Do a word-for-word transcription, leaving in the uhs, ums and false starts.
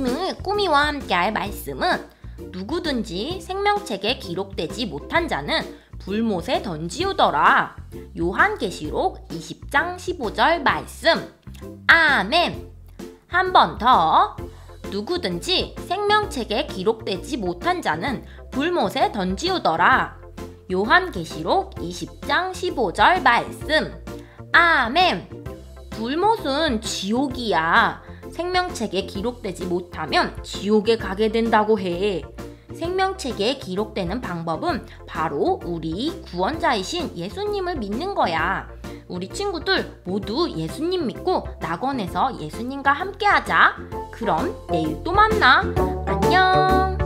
오늘 꾸미와 함께할 말씀은 누구든지 생명책에 기록되지 못한 자는 불못에 던지우더라. 요한계시록 이십 장 십오 절 말씀. 아멘. 한 번 더. 누구든지 생명책에 기록되지 못한 자는 불못에 던지우더라. 요한계시록 이십 장 십오 절 말씀. 아멘. 불못은 지옥이야. 생명책에 기록되지 못하면 지옥에 가게 된다고 해. 생명책에 기록되는 방법은 바로 우리 구원자이신 예수님을 믿는 거야. 우리 친구들 모두 예수님 믿고 낙원에서 예수님과 함께 하자. 그럼 내일 또 만나. 안녕.